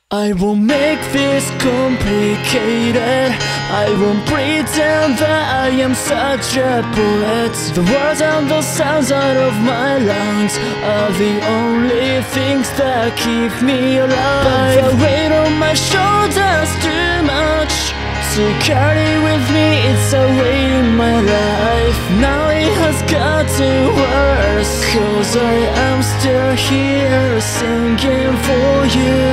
I won't make this complicated. I won't pretend that I am such a poet. The words and the sounds out of my lungs are the only things that keep me alive. But the weight on my shoulders too much to carry with me. It's a weight in my life. Now it has gotten worse, 'cause I am still here singing for you.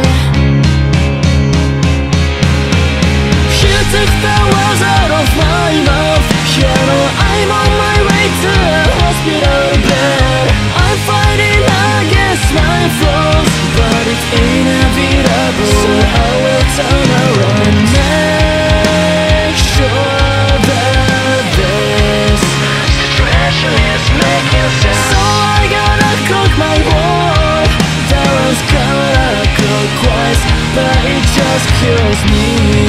Took the words out of my mouth. You know I'm on my way to a hospital bed. I'm fighting against my flaws, but it's inevitable. So I will turn around and make sure that this situation is making sense. So I gotta cook my wall. That one's counter-clockwise, but it just kills me.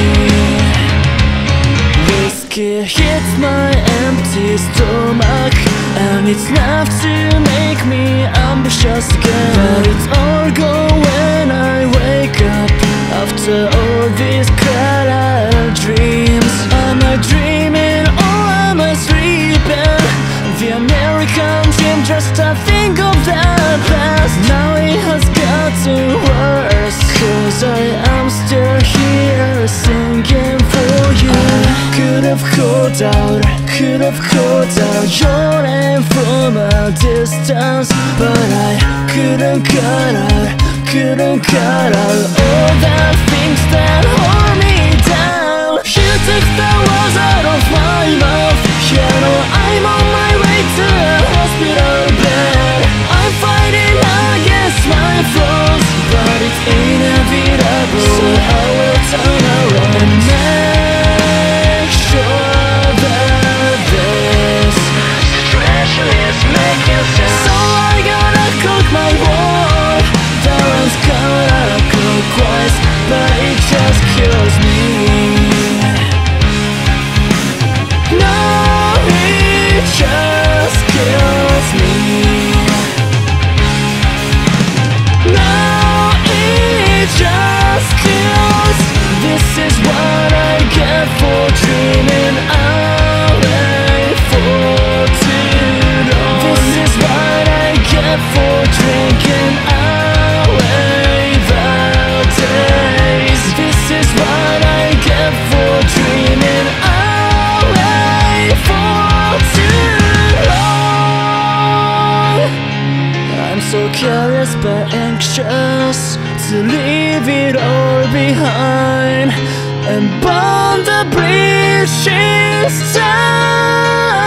Whiskey hits my empty stomach, and it's enough to make me ambitious again. But it's all gone when I wake up after all these cluttered dreams. Am I dreaming or am I sleeping? The American dream, just a think of that past. Now it has gotten worse, 'cause I am still here singing for you. Could have called out your name from a distance, but I couldn't cut out all the things that hold me down. You took the words out of my mouth. You know I'm on my way to a hospital bed. I'm fighting against my flaws, but it's inevitable. So I will turn around and make sure that this situation is making sense. So I gotta cook my wall. That one's counter-clockwise, but it just kills me. No, it just kills me. No, it just kills. This is what I get for dreaming away for too long. This is what I get for drinking away the days. This is what I get for dreaming away for too long. I'm so curious but anxious to leave it all behind and burn the bridge inside.